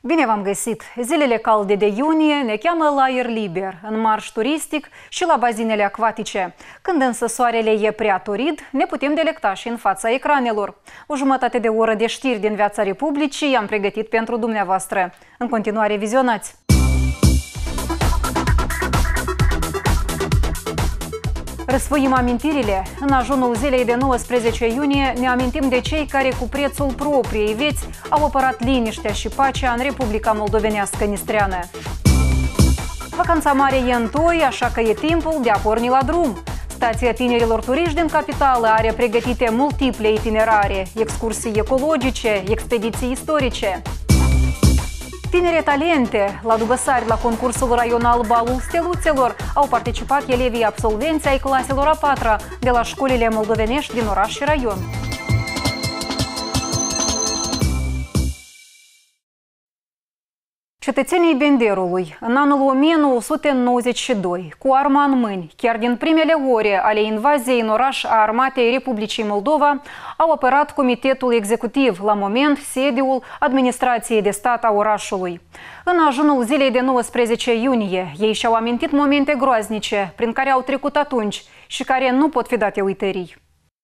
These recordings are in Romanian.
Bine v-am găsit! Zilele calde de iunie ne cheamă la aer liber, în marș turistic și la bazinele acvatice. Când însă soarele e prea torid, ne putem delecta și în fața ecranelor. O jumătate de oră de știri din viața Republicii am pregătit pentru dumneavoastră. În continuare, vizionați! Răsfoim amintirile. În ajunul zilei de 19 iunie ne amintim de cei care cu prețul propriei vieți au apărat liniștea și pacea în Republica Moldovenească Nistreană. Vacanța mare e întoi, așa că e timpul de a porni la drum. Stația tinerilor turiști din capitală are pregătite multiple itinerare, excursii ecologice, expediții istorice. Tinere talente, la Dubăsari, la concursul raional Balul Steluțelor, au participat elevii absolvenți ai claselor a 4-a de la școlile moldovenești din oraș și raion. Cetățenii Benderului, în anul 1992, cu arma în mâini, chiar din primele ore ale invaziei în oraș a Armatei Republicii Moldova, au apărat Comitetul Executiv, la moment sediul Administrației de Stat a orașului. În ajunul zilei de 19 iunie, ei și-au amintit momente groaznice prin care au trecut atunci și care nu pot fi date uitării.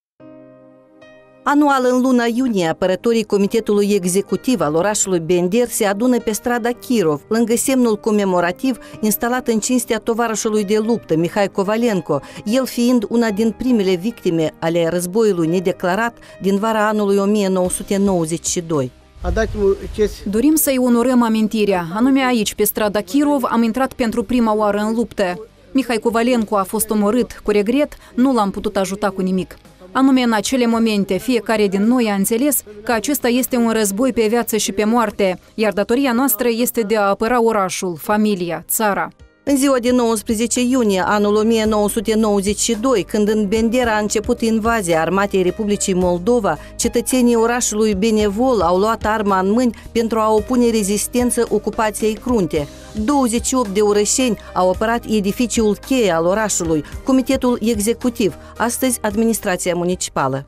Anual, în luna iunie, apărătorii Comitetului Executiv al orașului Bender se adună pe strada Kirov, lângă semnul comemorativ instalat în cinstea tovarășului de luptă, Mihai Kovalenko, el fiind una din primele victime ale războiului nedeclarat din vara anului 1992. Dorim să-i onorăm amintirea. Anume aici, pe strada Kirov, am intrat pentru prima oară în luptă. Mihai Kovalenko a fost omorât. Cu regret, nu l-am putut ajuta cu nimic. Anume, în acele momente, fiecare din noi a înțeles că acesta este un război pe viață și pe moarte, iar datoria noastră este de a apăra orașul, familia, țara. În ziua de 19 iunie, anul 1992, când în Bender a început invazia Armatei Republicii Moldova, cetățenii orașului Benevol au luat arma în mâini pentru a opune rezistență ocupației crunte. 28 de orășeni au apărat edificiul cheie al orașului, Comitetul Executiv, astăzi Administrația Municipală.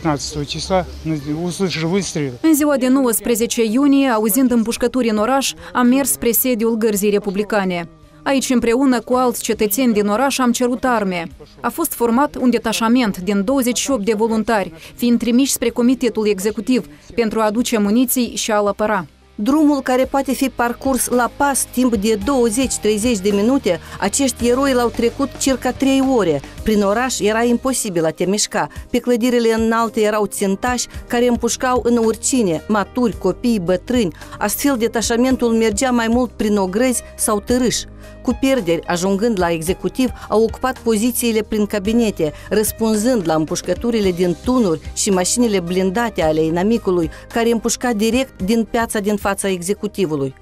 În ziua de 19 iunie, auzind împușcături în oraș, am mers spre sediul Gărzii Republicane. Aici, împreună cu alți cetățeni din oraș, am cerut arme. A fost format un detașament din 28 de voluntari, fiind trimiși spre Comitetul Executiv pentru a aduce muniții și a-l apăra. Drumul care poate fi parcurs la pas timp de 20-30 de minute, acești eroi l-au trecut circa 3 ore. Prin oraș era imposibil a te mișca. Pe clădirile înalte erau țintași care împușcau în urcine, maturi, copii, bătrâni. Astfel, detașamentul mergea mai mult prin ogrăzi sau târâși. Cu pierderi, ajungând la executiv, au ocupat pozițiile prin cabinete, răspunzând la împușcăturile din tunuri și mașinile blindate ale inamicului, care împușca direct din piața din fața executivului.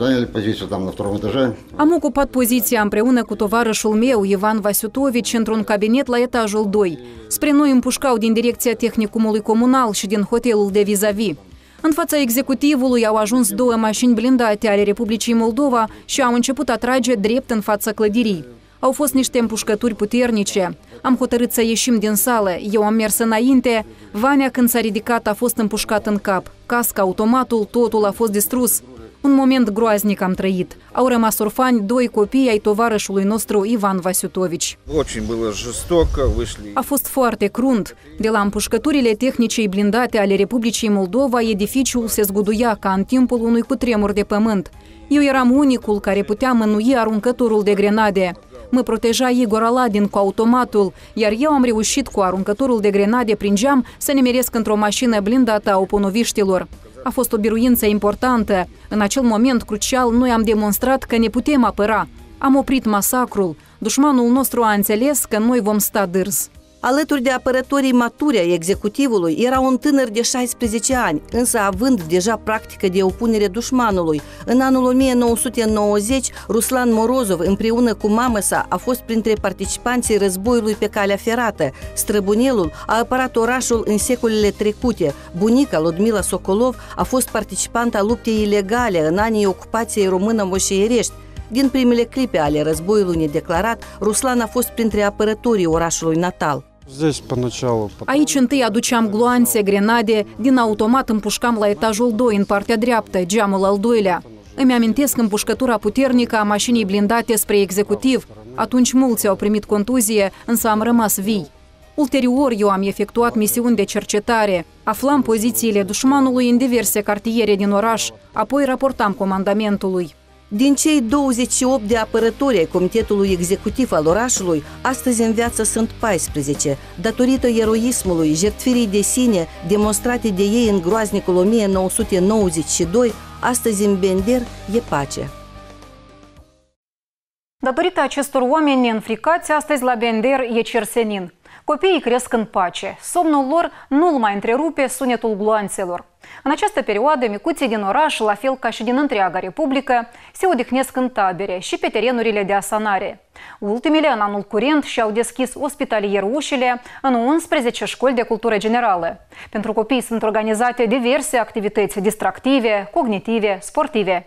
Am ocupat poziția împreună cu tovarășul meu, Ivan Vasiutovici, într-un cabinet la etajul 2. Spre noi împușcau din direcția tehnicumului comunal și din hotelul de vis-a-vis. În fața executivului au ajuns 2 mașini blindate ale Republicii Moldova și au început a trage drept în fața clădirii. Au fost niște împușcături puternice. Am hotărât să ieșim din sală. Eu am mers înainte. Vanea, când s-a ridicat, a fost împușcat în cap. Casca, automatul, totul a fost distrus. Un moment groaznic am trăit. Au rămas orfani 2 copii ai tovarășului nostru, Ivan Vasiutovici. A fost foarte crunt. De la împușcăturile tehnicei blindate ale Republicii Moldova, edificiul se zguduia ca în timpul unui cutremur de pământ. Eu eram unicul care putea mânui aruncătorul de grenade. Mă proteja Igor Aladin cu automatul, iar eu am reușit cu aruncătorul de grenade prin geam să nimeresc într-o mașină blindată a oponoviștilor. A fost o biruință importantă. În acel moment crucial, noi am demonstrat că ne putem apăra. Am oprit masacrul. Dușmanul nostru a înțeles că noi vom sta dârz. Alături de apărătorii maturi ai executivului era un tânăr de 16 ani, însă având deja practică de opunere dușmanului. În anul 1990, Ruslan Morozov, împreună cu mamă sa, a fost printre participanții războiului pe calea ferată. Străbunelul a apărat orașul în secolele trecute. Bunica, Ludmila Sokolov, a fost participanta luptei ilegale în anii ocupației română-moșeierești. Din primele clipe ale războiului nedeclarat, Ruslan a fost printre apărătorii orașului natal. Aici întâi aduceam gloanțe, grenade, din automat împușcam la etajul 2, în partea dreaptă, geamul al doilea. Îmi amintesc împușcătura puternică a mașinii blindate spre executiv. Atunci mulți au primit contuzie, însă am rămas vii. Ulterior, eu am efectuat misiuni de cercetare. Aflam pozițiile dușmanului în diverse cartiere din oraș, apoi raportam comandamentului. Din cei 28 de apărători ai Comitetului Executiv al orașului, astăzi în viață sunt 14, datorită eroismului, jertfirii de sine demonstrate de ei în groaznicul 1992, astăzi în Bender e pace. Datorită acestor oameni neînfricați, astăzi la Bender e cer senin. Copiii cresc în pace. Somnul lor nu-l mai întrerupe sunetul gloanțelor. În această perioadă, micuții din oraș, la fel ca și din întreaga Republică, se odihnesc în tabere și pe terenurile de asanare. Ultimele, în anul curent, și-au deschis ospitalier ușile în 11 școli de cultură generală. Pentru copii sunt organizate diverse activități distractive, cognitive, sportive.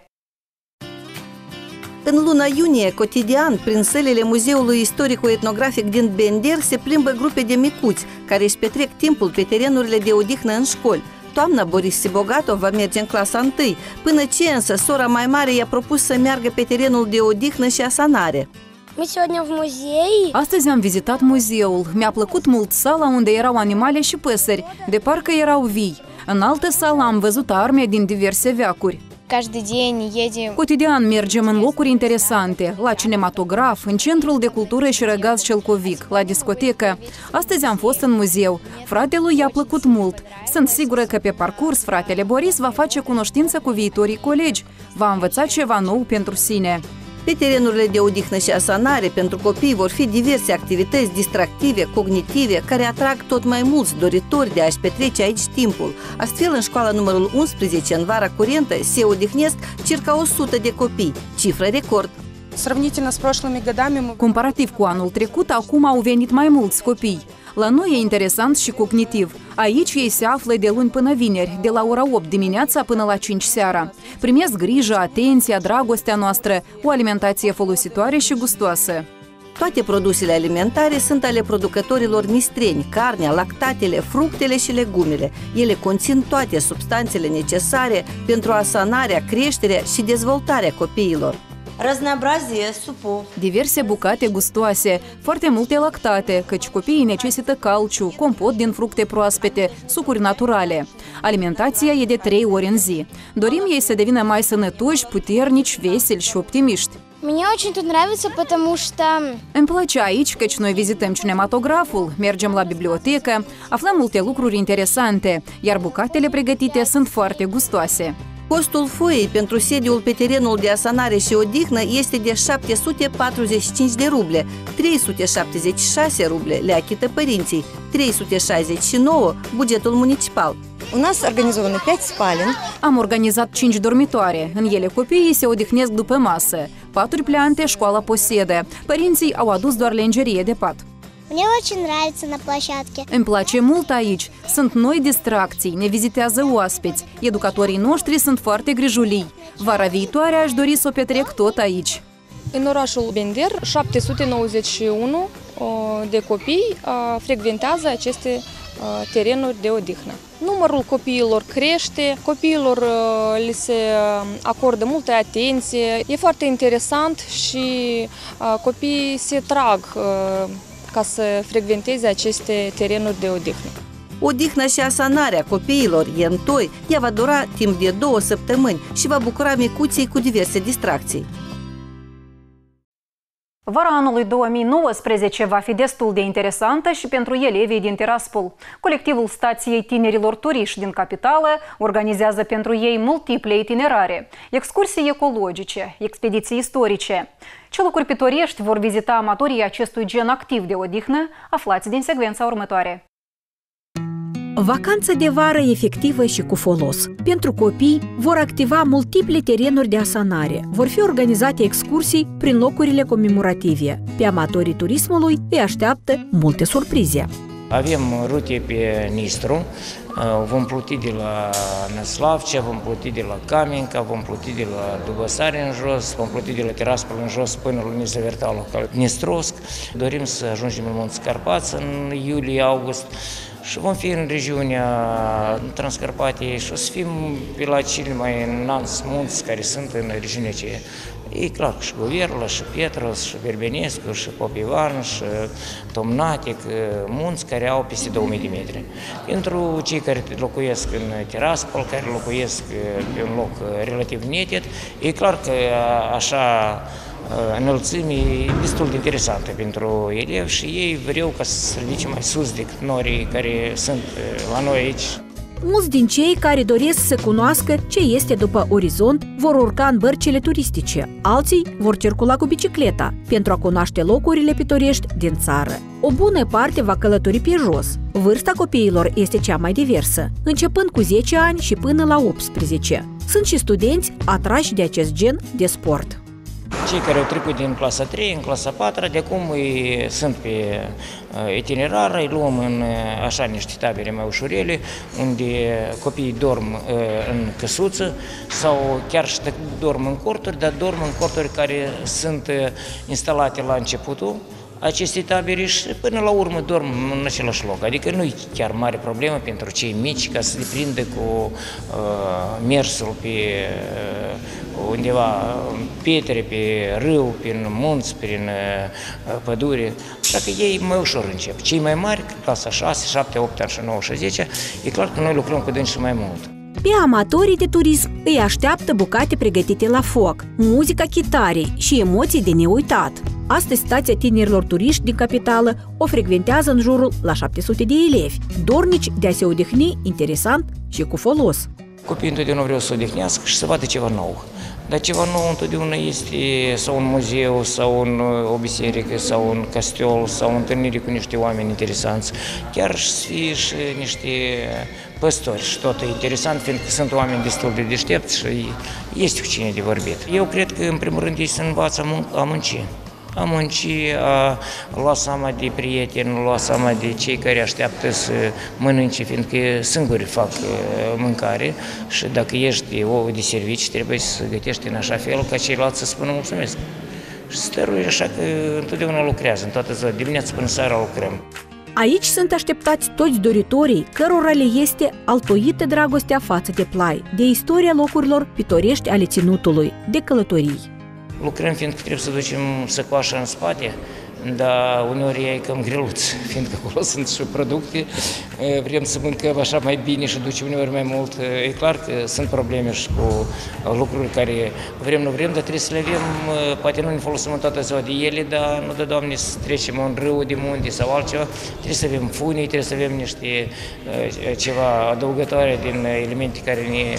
În luna iunie, cotidian, prin sălile Muzeului Istorico-Etnografic din Bender se plimbă grupe de micuți care își petrec timpul pe terenurile de odihnă în școli. Toamna Boris Sibogatov va merge în clasa 1, până ce însă sora mai mare i-a propus să meargă pe terenul de odihnă și asanare. Astăzi am vizitat muzeul. Mi-a plăcut mult sala unde erau animale și păsări, de parcă erau vii. În altă sală am văzut arme din diverse veacuri. Cotidian mergem în locuri interesante, la cinematograf, în Centrul de Cultură și Răgaz Celcovic, la discotecă. Astăzi am fost în muzeu. Fratelui i-a plăcut mult. Sunt sigură că pe parcurs fratele Boris va face cunoștință cu viitorii colegi. Va învăța ceva nou pentru sine. Pe terenurile de odihnă și asanare pentru copii vor fi diverse activități distractive, cognitive, care atrag tot mai mulți doritori de a-și petrece aici timpul. Astfel, în școala numărul 11, în vara curentă, se odihnesc circa 100 de copii, cifră record. Comparativ cu anul trecut, acum au venit mai mulți copii. La noi e interesant și cognitiv. Aici ei se află de luni până vineri, de la ora 8 dimineața până la 5 seara. Primesc grijă, atenția, dragostea noastră, o alimentație folositoare și gustoasă. Toate produsele alimentare sunt ale producătorilor nistreni, carnea, lactatele, fructele și legumele. Ele conțin toate substanțele necesare pentru asanarea, creșterea și dezvoltarea copiilor. Разнообразие супов. Diverse bucate gustoase, foarte multe lactate, căci copiii necesită calciu, compot din fructe proaspete, sucuri naturale. Alimentația e de 3 ori în zi. Dorim ei să devină mai sănătoși, puternici, veseli și optimiști. Мне очень тут нравится, потому что... Îmi place aici, căci noi vizităm cinematograful, mergem la bibliotecă, aflăm multe lucruri interesante, iar bucatele pregătite sunt foarte gustoase. Costul foii pentru sediul pe terenul de asanare și odihnă este de 745 de ruble, 376 ruble le achită părinții, 369 bugetul municipal. У нас организованы 5 спален. Am organizat 5 dormitoare. În ele copiii se odihnesc după masă. Paturi pleante școala posedă. Părinții au adus doar lenjerie de pat. Мне очень nравится на площадке. Îmi place mult aici. Sunt noi distracții, ne vizitează oaspeți. Educatorii noștri sunt foarte grijulii. Vara viitoare aș dori să o petrec tot aici. În orașul Bender, 791 de copii frecventează aceste terenuri de odihnă. Numărul copiilor crește, copiilor li se acordă multă atenție, e foarte interesant și copiii se trag ca să frecventeze aceste terenuri de odihnă. Odihna și asanarea copiilor e în toi, ea va dura timp de 2 săptămâni și va bucura micuții cu diverse distracții. Vara anului 2019 va fi destul de interesantă și pentru elevii din Tiraspol. Colectivul Stației Tinerilor Turiști din capitală organizează pentru ei multiple itinerare, excursii ecologice, expediții istorice. Ce locuri pitorești vor vizita amatorii acestui gen activ de odihnă, aflați din secvența următoare. Vacanță de vară efectivă și cu folos. Pentru copii vor activa multiple terenuri de asanare. Vor fi organizate excursii prin locurile comemorative. Pe amatorii turismului îi așteaptă multe surprize. Avem rute pe Nistru, vom pluti de la Năslavcea, vom pluti de la Camenca, vom pluti de la Dubăsare în jos, vom pluti de la Tiraspol în jos până la Lunița Vertală, Nistrovsk. Dorim să ajungem în Munți Carpați în iulie-august Și vom fi în regiunea Transcarpatiei și o să fim pe la cele mai înalți munți care sunt în regiunea aceea. E clar, și Guvierla, și Pietros, și Verbenescu, și Popivan, și Tomnatic, munți care au peste 2000 de metri. Pentru cei care locuiesc în Tiraspol, care locuiesc pe un loc relativ neted, e clar că așa înălțime e destul de interesantă pentru elevi și ei vreau ca să se ridice mai sus decât norii care sunt la noi aici. Mulți din cei care doresc să cunoască ce este după orizont vor urca în bărcile turistice, alții vor circula cu bicicleta pentru a cunoaște locurile pitorești din țară. O bună parte va călători pe jos. Vârsta copiilor este cea mai diversă, începând cu 10 ani și până la 18. Sunt și studenți atrași de acest gen de sport. Cei care au trecut din clasa 3 în clasa 4, de acum sunt pe itinerar, îi luăm în așa niște tabere mai ușurele, unde copiii dorm în căsuță sau chiar și dorm în corturi, dar dorm în corturi care sunt instalate la începutul acestei tabere și până la urmă dorm în același loc. Adică nu e chiar mare problemă pentru cei mici ca să le prindă cu mersul pe undeva pietre, pe râu, prin munți, prin pădure. Așa că ei mai ușor încep. Cei mai mari, clasa 6, 7, 8 ani și 9 și 10, e clar că noi lucrăm cu dânsi mai mult. Pe amatorii de turism îi așteaptă bucate pregătite la foc, muzica chitarei și emoții de neuitat. Astăzi, stația tinerilor turiști din capitală o frecventează în jurul la 700 de elevi, dornici de a se odihni interesant și cu folos. Copiii întotdeauna vreau să odihnească și să vadă ceva nou. Dar ceva nou întotdeauna este sau un muzeu, sau o biserică, sau un castel, sau o întâlnire cu niște oameni interesanți. Chiar să fie și niște păstori și tot e interesant, fiindcă sunt oameni destul de deștepți și este cu cine de vorbit. Eu cred că, în primul rând, ei să învață a munci. A munci, a lua seama de prieteni, lua seama de cei care așteaptă să mănânce, fiindcă singuri fac mâncare și dacă ești ou de servici, trebuie să gătești în așa fel ca ceilalți să spună mulțumesc. Și stărui așa că întotdeauna lucrează, în toată ziua, dimineața până seara lucrăm. Aici sunt așteptați toți doritorii cărora le este altoită dragostea față de plai, de istoria locurilor pitorești ale ținutului, de călătorii. Lucrăm fiindcă trebuie să ducem săcoașa în spate, dar uneori e cam greluț, fiindcă acolo sunt și producte, vrem să mâncăm așa mai bine și ducem uneori mai mult. E clar că sunt probleme și cu lucruri care vrem, nu vrem, dar trebuie să le avem, poate nu ne folosim în toată ziua de ele, dar nu dă Doamne să trecem un râu de munte sau altceva, trebuie să avem funii, trebuie să avem niște ceva adăugătoare din elemente care ne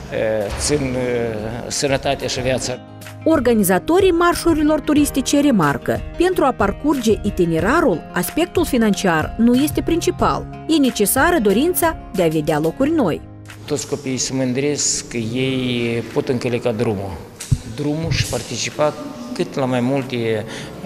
țin sănătatea și viața. Organizatorii marșurilor turistice remarcă, pentru a parcurge itinerarul, aspectul financiar nu este principal. E necesară dorința de a vedea locuri noi. Toți copiii se mândresc că ei pot încăleca drumul și participa cât la mai multe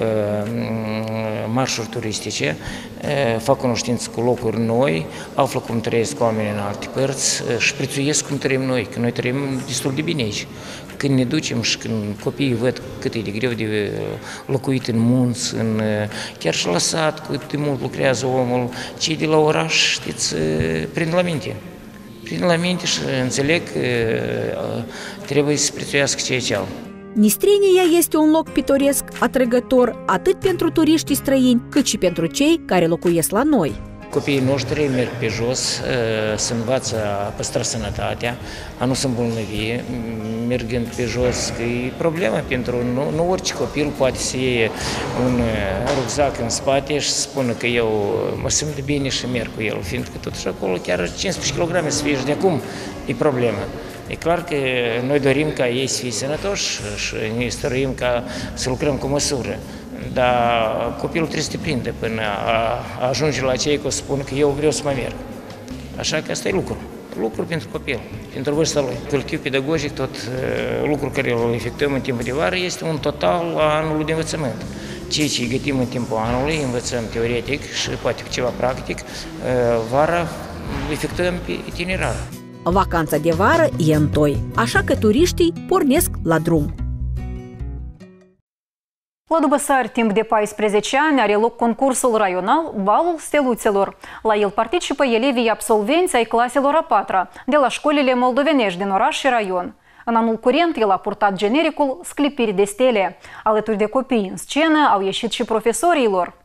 marșuri turistice, fac cunoștință cu locuri noi, află cum trăiesc oamenii în alte părți și prețuiesc cum trăim noi, că noi trăim destul de bine aici. Când ne ducem și când copiii văd cât e de greu de locuit în munți, chiar și la sat, cât de mult lucrează omul, cei de la oraș, știți, prind la minte. Prind la minte și înțeleg că trebuie să prețuiască ceea ce au. Nistrenia este un loc pitoresc, atrăgător, atât pentru turiștii străini, cât și pentru cei care locuiesc la noi. Copiii noștri merg pe jos, să învață a păstra sănătatea, a nu se îmbolnăvi, mergând pe jos, că e problemă pentru nu orice copil poate să iei un rucsac în spate și să spună că eu mă simt bine și merg cu el, fiindcă totuși acolo chiar 15 kg să fie și de acum e problemă. E clar că noi dorim ca ei să fie sănătoși și ne stăruim ca să lucrăm cu măsură. Dar copilul trebuie să te prinde până ajunge la cei că o spun că eu vreau să mai merg. Așa că asta e lucru pentru copil, pentru vârsta lui. Cultiv pedagogic, tot lucrul care îl efectuăm în timpul de vară este un total a anului de învățământ. Ceea ce gătim în timpul anului, învățăm teoretic și poate cu ceva practic, vara efectuăm pe itinerar. Vacanța de vară e întoi, așa că turiștii pornesc la drum. La Dubăsari, timp de 14 ani, are loc concursul raional Balul Steluțelor. La el participă elevii absolvenți ai claselor a 4-a, de la școlile moldovenești din oraș și raion. În anul curent, el a purtat genericul Sclipiri de stele. Alături de copii în scenă au ieșit și profesorii lor.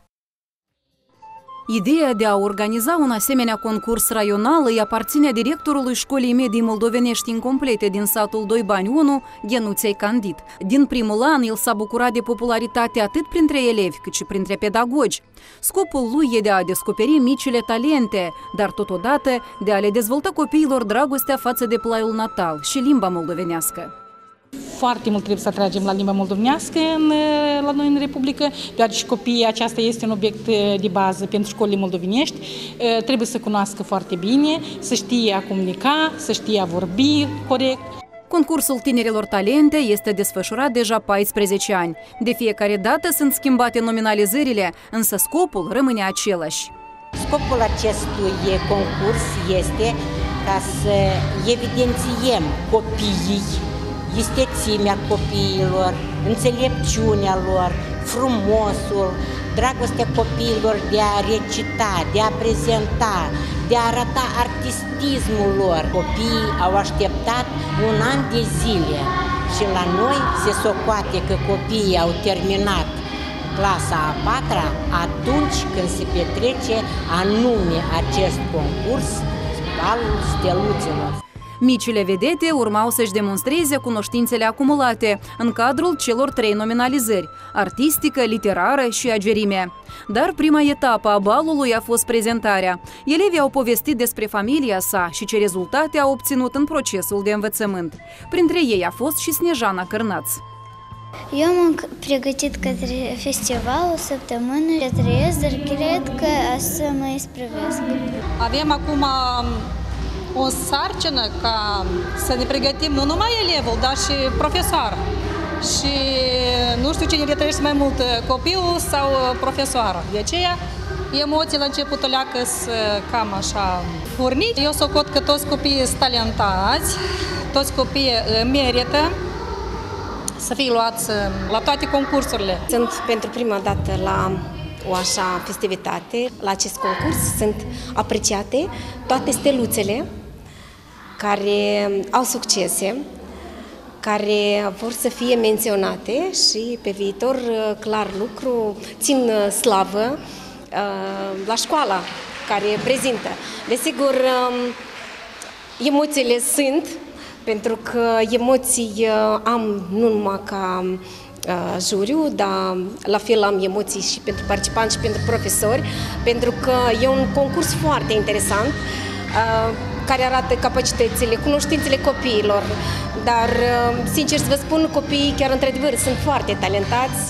Ideea de a organiza un asemenea concurs raional îi aparține directorului Școlii Medii Moldovenești Incomplete din satul Doibani 1, Ghenuței Candid. Din primul an, el s-a bucurat de popularitate atât printre elevi cât și printre pedagogi. Scopul lui e de a descoperi micile talente, dar totodată de a le dezvolta copiilor dragostea față de plaiul natal și limba moldovenească. Foarte mult trebuie să atragem la limba moldovenească la noi în Republică, deoarece copiii aceasta este un obiect de bază pentru școlile moldovenești. Trebuie să cunoască foarte bine, să știe a comunica, să știe a vorbi corect. Concursul tinerilor talente este desfășurat deja 14 ani. De fiecare dată sunt schimbate nominalizările, însă scopul rămâne același. Scopul acestui concurs este ca să evidențiem copiii, istețimea copiilor, înțelepciunea lor, frumosul, dragostea copiilor de a recita, de a prezenta, de a arăta artistismul lor. Copiii au așteptat un an de zile și la noi se socoate că copiii au terminat clasa a 4-a atunci când se petrece anume acest concurs, Balul Steluțelor. Micile vedete urmau să-și demonstreze cunoștințele acumulate în cadrul celor 3 nominalizări – artistică, literară și agerime. Dar prima etapă a balului a fost prezentarea. Elevii au povestit despre familia sa și ce rezultate au obținut în procesul de învățământ. Printre ei a fost și Snejana Cărnaț. Eu m-am pregătit către festival o săptămână, trăiesc, dar cred că să mă isprăvesc. Avem acum o sarcină ca să ne pregătim nu numai elevul, dar și profesor. Și nu știu cine retrăiește mai mult, copilul sau profesoara. De aceea, emoții la începutul leacă cam așa furnici. Eu socot că toți copiii sunt talentați, toți copiii merită să fie luați la toate concursurile. Sunt pentru prima dată la o așa festivitate, la acest concurs. Sunt apreciate toate steluțele care au succese, care vor să fie menționate și pe viitor, clar lucru, țin slavă la școala care prezintă. Desigur, emoțiile sunt, pentru că emoții am nu numai ca juriu, dar la fel am emoții și pentru participanți și pentru profesori, pentru că e un concurs foarte interesant, care arată capacitățile, cunoștințele copiilor, dar, sincer să vă spun, copiii chiar într-adevăr sunt foarte talentați.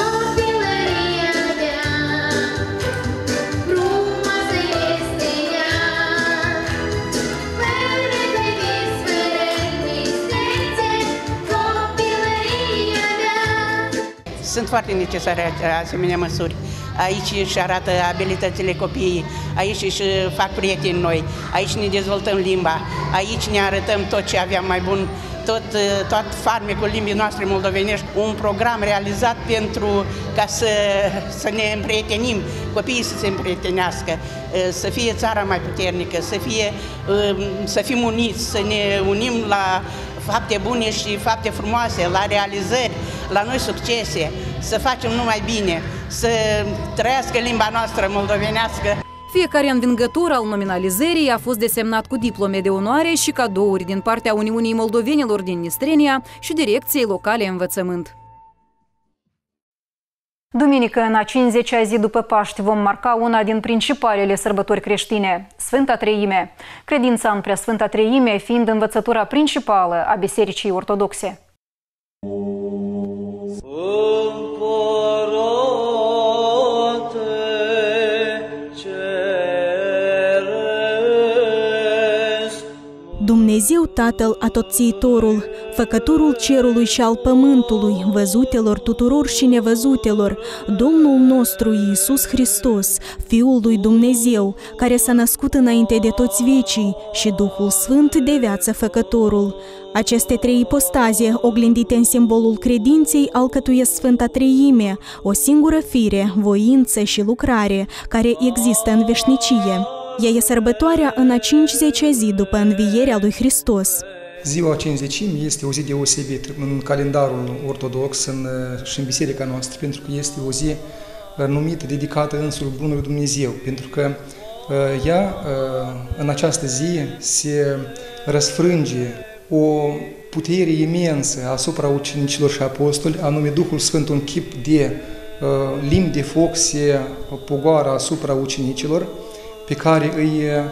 Sunt foarte necesare asemenea măsuri. Aici își arată abilitățile copiii, aici își fac prieteni noi, aici ne dezvoltăm limba, aici ne arătăm tot ce aveam mai bun, tot farmecul limbii noastre moldovenești, un program realizat pentru ca să ne împrietenim, copiii să se împrietenească, să fie țara mai puternică, să fim uniți, să ne unim la fapte bune și fapte frumoase, la realizări, la noi succese, să facem numai bine, să trăiască limba noastră moldovenească. Fiecare învingător al nominalizării a fost desemnat cu diplome de onoare și cadouri din partea Uniunii Moldovenilor din Nistrenia și Direcției Locale Învățământ. Duminică, în a 50-a zi după Paști, vom marca una din principalele sărbători creștine, Sfânta Treime. Credința în Preasfânta Treime fiind învățătura principală a Bisericii Ortodoxe. Dumnezeu Tatăl Atotțiitorul, Făcătorul cerului și al pământului, văzutelor tuturor și nevăzutelor, Domnul nostru Iisus Hristos, Fiul lui Dumnezeu, care s-a născut înainte de toți vecii, și Duhul Sfânt de viață Făcătorul. Aceste trei ipostaze, oglindite în simbolul credinței, alcătuiesc Sfânta Treime, o singură fire, voință și lucrare, care există în veșnicie. Ea e sărbătoarea în a 50-a zi după învierea lui Hristos. Ziua Cincizecimii este o zi deosebită în calendarul ortodox și în biserica noastră, pentru că este o zi numită, dedicată însuși Bunului Dumnezeu, pentru că ea, în această zi, se răsfrânge o putere imensă asupra ucenicilor și apostoli, anume Duhul Sfânt, un chip de limbi de foc se pogoară asupra ucenicilor, pe care îi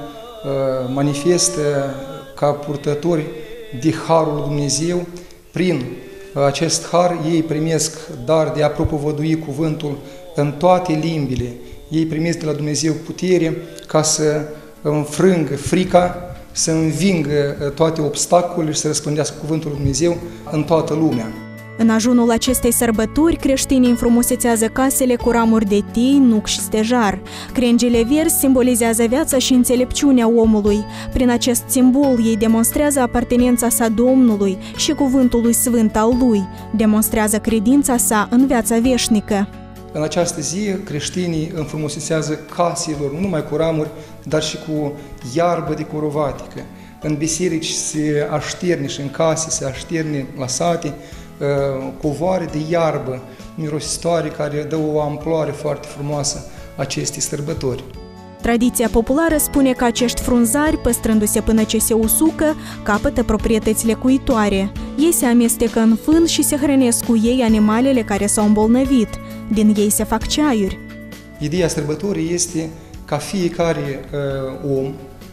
manifestă ca purtători de Harul lui Dumnezeu. Prin acest Har ei primesc dar de a propovădui cuvântul în toate limbile. Ei primesc de la Dumnezeu putere ca să înfrângă frica, să învingă toate obstacolele și să răspândească cuvântul lui Dumnezeu în toată lumea. În ajunul acestei sărbători, creștinii înfrumusețează casele cu ramuri de tei, nuc și stejar. Crengile verzi simbolizează viața și înțelepciunea omului. Prin acest simbol ei demonstrează apartenența sa Domnului și cuvântului sfânt al lui. Demonstrează credința sa în viața veșnică. În această zi, creștinii înfrumusețează caselor, nu numai cu ramuri, dar și cu iarbă de corovatică. În biserici se așterne și în case se așterne la sate covoare de iarbă mirositoare care dă o amploare foarte frumoasă acestei sărbători. Tradiția populară spune că acești frunzari, păstrându-se până ce se usucă, capătă proprietăți lecuitoare. Ei se amestecă în fân și se hrănesc cu ei animalele care s-au îmbolnăvit. Din ei se fac ceaiuri. Ideea sărbătorii este ca fiecare om,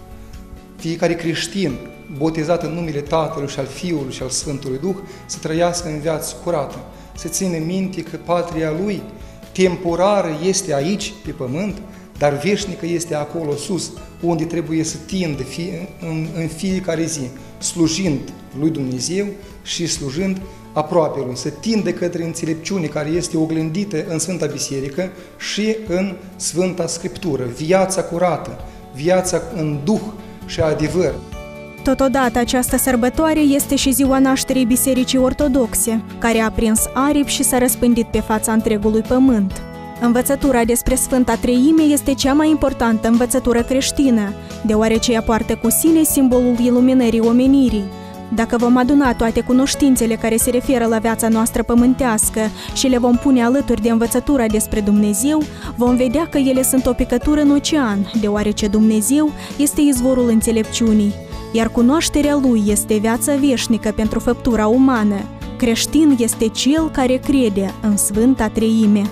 fiecare creștin, botezat în numele Tatălui și al Fiului și al Sfântului Duh, să trăiască în viață curată, să țină minte că patria lui temporară este aici, pe pământ, dar veșnică este acolo sus, unde trebuie să tindă în fiecare zi, slujind lui Dumnezeu și slujând aproapelui, să tindă către înțelepciune care este oglindită în Sfânta Biserică și în Sfânta Scriptură, viața curată, viața în Duh și adevăr. Totodată, această sărbătoare este și ziua nașterii Bisericii Ortodoxe, care a prins aripi și s-a răspândit pe fața întregului pământ. Învățătura despre Sfânta Treime este cea mai importantă învățătură creștină, deoarece ea poartă cu sine simbolul iluminării omenirii. Dacă vom aduna toate cunoștințele care se referă la viața noastră pământească și le vom pune alături de învățătura despre Dumnezeu, vom vedea că ele sunt o picătură în ocean, deoarece Dumnezeu este izvorul înțelepciunii, iar cunoașterea Lui este viața veșnică pentru făptura umană. Creștin este cel care crede în Sfânta Treime.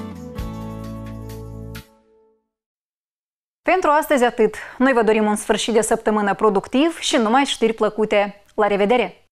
Pentru astăzi atât. Noi vă dorim un sfârșit de săptămână productiv și numai știri plăcute. La revedere!